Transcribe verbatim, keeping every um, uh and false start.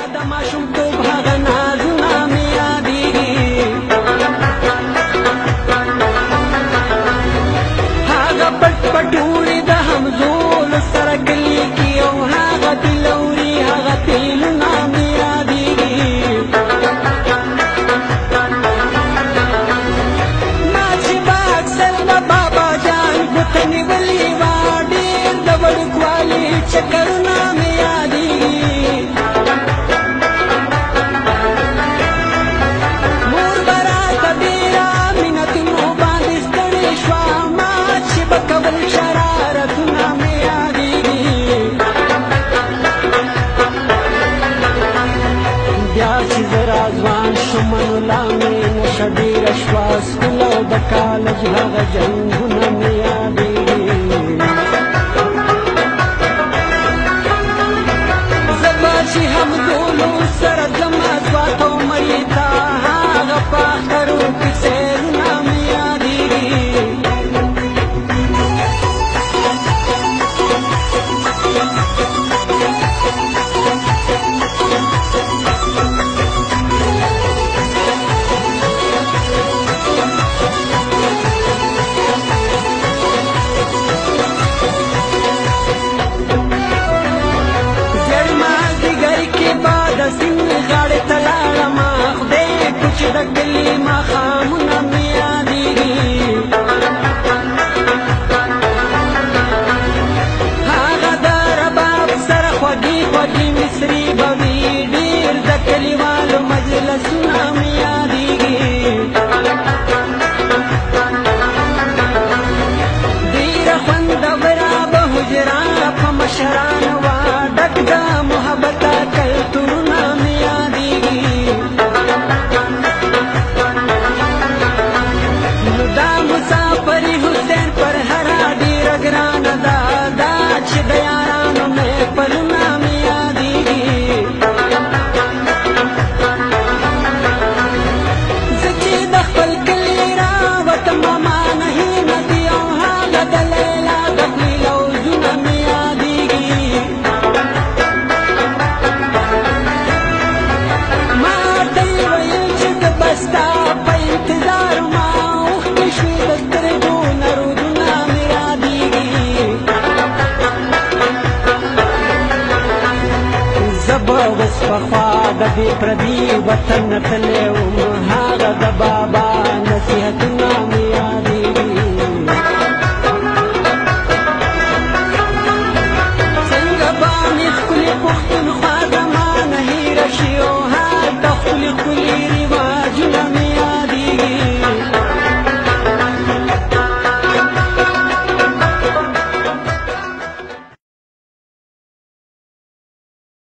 د ماشومتوب هغه نازونه مې یادېږي هغه پټ پټوړې د همزولو سره کلي کې او هغه تلوري هغه تیلونه مې یادېږي ما چې به اکثر د بابا جان ګوته نیولې وه ډېر د وړوکوالي چکرونه مې یادېږي مور به راته ډېره مینتونو باندې ستړې شوه ما چې به کول شرارتونه مې یادېږي بیا چې زه راځوان شوم نو لا مې نشه ډېره شوه سکول او د کالج هغه جنګونه مې یادېږي زه به چې همزولو سره ځمه ځواک او مري ته هغه په اخترو کې سیلونه مې یادېږي د کلي ماښامونه مې یادېږي هغه د رباب سره خوږې خوږې مصري به وي ډېر د کلیوالو مجلسونه مې یادېږي ډېره خوندوره به حجره په مشرانو وه ډک د محبته کلتورونه مې یادېږي دا مسافري حسین پر هره ډېره ګرانه ده دا چې د یارانو محفلونه مې یادېږي زه چې د خپل کلي راوتم ماما هینه دي او هغه د لیلا د خولې لوظونه مې یادېږي ما ته یې ویل چې زه به ستا په انتظار ما اوس پخوا د دې پردي وطن نه تللی وم هغه د بابا نصیحتونه مې